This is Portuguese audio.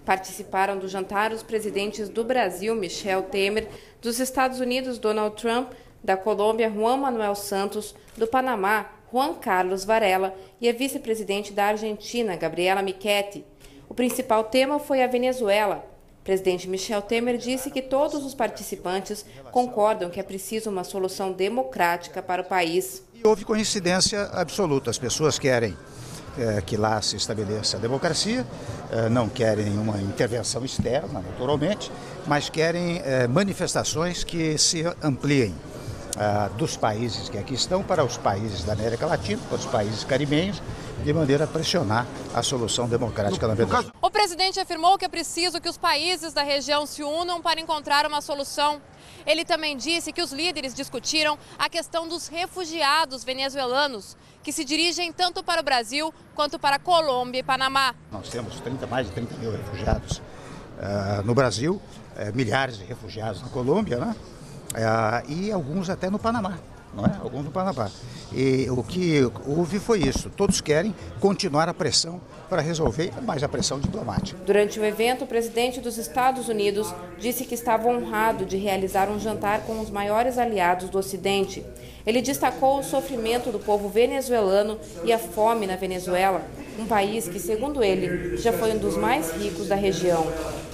Participaram do jantar os presidentes do Brasil, Michel Temer, dos Estados Unidos, Donald Trump, da Colômbia, Juan Manuel Santos, do Panamá, Juan Carlos Varela e a vice-presidente da Argentina, Gabriela Michetti. O principal tema foi a Venezuela. O presidente Michel Temer disse que todos os participantes concordam que é preciso uma solução democrática para o país. E houve coincidência absoluta. As pessoas querem que lá se estabeleça a democracia, não querem uma intervenção externa, naturalmente, mas querem manifestações que se ampliem dos países que aqui estão para os países da América Latina, para os países caribenhos, de maneira a pressionar a solução democrática na Venezuela. O presidente afirmou que é preciso que os países da região se unam para encontrar uma solução. Ele também disse que os líderes discutiram a questão dos refugiados venezuelanos, que se dirigem tanto para o Brasil quanto para a Colômbia e Panamá. Nós temos mais de 30 mil refugiados no Brasil, milhares de refugiados na Colômbia, né? E alguns até no Panamá, não é? Alguns no Panamá. E o que houve foi isso. Todos querem continuar a pressão para resolver, mais a pressão diplomática. Durante o evento, o presidente dos Estados Unidos disse que estava honrado de realizar um jantar com os maiores aliados do Ocidente. Ele destacou o sofrimento do povo venezuelano e a fome na Venezuela, um país que, segundo ele, já foi um dos mais ricos da região.